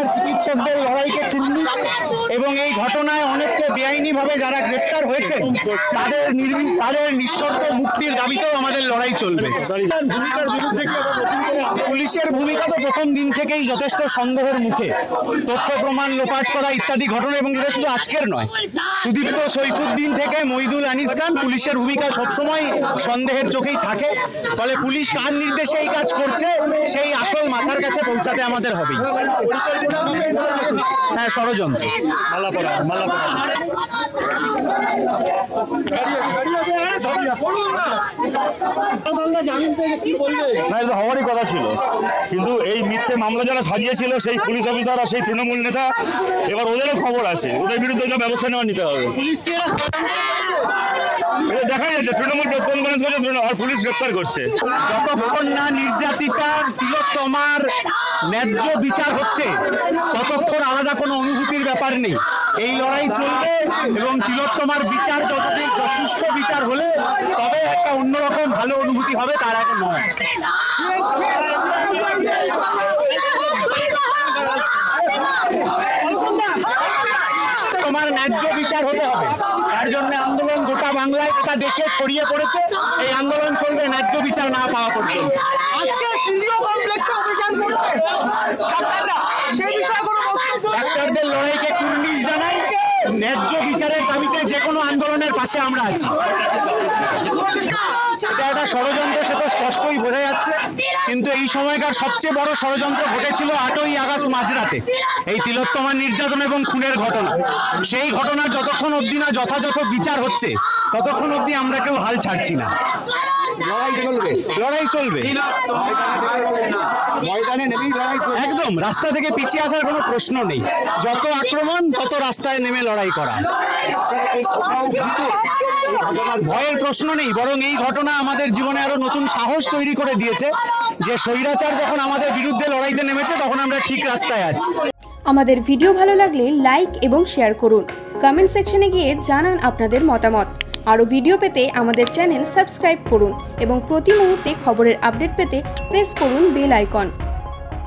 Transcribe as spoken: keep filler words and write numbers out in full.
চিকিৎসকদের লড়াইকে কুর্নিশ এবং এই ঘটনায় অনেককে বেআইনিভাবে যারা গ্রেপ্তার হয়েছেন তাদের তাদের নিঃশর্ত মুক্তির দাবিতেও আমাদের লড়াই চলবে। পুলিশের ভূমিকা তো প্রথম দিন থেকেই যথেষ্ট সন্দেহের মুখে। তথ্য প্রমাণ লোপাট করা ইত্যাদি ঘটনা, এবং এটা শুধু আজকের নয়, সুদীপ্ত সৈফুদ্দিন থেকে মহিদুল আনিস খান, পুলিশের ভূমিকা সবসময় সন্দেহের চোখেই থাকে। ফলে পুলিশ কার নির্দেশে এই কাজ করছে সেই আসল মাথার কাছে পৌঁছাতে আমাদের হবে। হ্যাঁ, ষড়যন্ত্র। হওয়ারই কথা ছিল, কিন্তু এই মিথ্যে মামলা যারা সাজিয়েছিল সেই পুলিশ অফিসার আর সেই তৃণমূল নেতা, এবার ওদেরও খবর আছে, ওদের বিরুদ্ধে যা ব্যবস্থা নেওয়া নিতে হবে। দেখা যাচ্ছে তৃণমূল প্রেস কনফারেন্স করছে আর পুলিশ গ্রেপ্তার করছে। যতক্ষণ না নির্যাতিতা তিলোত্তমার ন্যায্য বিচার হচ্ছে ততক্ষণ আলাদা কোনো অনুভূতির ব্যাপার নেই। এই লড়াই চলবে এবং তিলোত্তমার বিচার যতদিন সুষ্ঠু বিচার হলে তবে একটা অন্যরকম ভালো অনুভূতি হবে, তার আগে নয়। তোমার ন্যায্য বিচার হতে হবে, তার জন্য আন্দোলন গোটা বাংলায় গোটা দেশে ছড়িয়ে পড়েছে। এই আন্দোলন চলবে ন্যায্য বিচার না পাওয়া পর্যন্ত। ডাক্তারদের লড়াইকে কুর্নিশ জানাই, ন্যায্য বিচারের দাবিতে যে কোনো আন্দোলনের পাশে আমরা আছি। এটা একটা ষড়যন্ত্র, সে তো স্পষ্টই বোঝা যাচ্ছে, কিন্তু এই সময়কার সবচেয়ে বড় ষড়যন্ত্র ঘটেছিল আটই আগস্ট মাঝরাতে, এই তিলোত্তমার নির্যাতন এবং খুনের ঘটনা। সেই ঘটনার যতক্ষণ অবধি না যথাযথ বিচার হচ্ছে ততক্ষণ অবধি আমরা কেউ হাল ছাড়ছি না। লড়াই চলবে, লড়াই চলবে, ময়দানে নেমেই লড়াই চলবে। একদম, রাস্তা থেকে পিছিয়ে আসার কোনো প্রশ্ন নেই। যত আক্রমণ তত রাস্তায় নেমে লড়াই করা। ভয়ের প্রশ্ন নেই, বরং এই ঘটনা আমাদের জীবনে আরো নতুন সাহস তৈরি করে দিয়েছে যে স্বৈরাচার যখন আমাদের বিরুদ্ধে লড়াইতে নেমেছে তখন আমরা ঠিক রাস্তায় আছি। আমাদের ভিডিও ভালো লাগলে লাইক এবং শেয়ার করুন। কমেন্ট সেকশনে গিয়ে জানান আপনাদের মতামত। আরও ভিডিও পেতে আমাদের চ্যানেল সাবস্ক্রাইব করুন এবং প্রতি মুহূর্তে খবরের আপডেট পেতে প্রেস করুন বেল আইকন।